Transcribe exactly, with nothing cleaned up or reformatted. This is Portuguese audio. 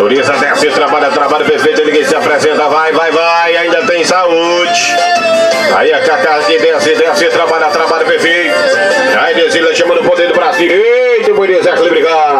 Turiza desce, trabalha, trabalha perfeito. Ninguém se apresenta, vai, vai, vai. Ainda tem saúde. Aí a Cacá que desce, desce, trabalha, trabalha perfeito. Aí Desila chamando o poder do braço direito. Bonito, Zé, obrigado.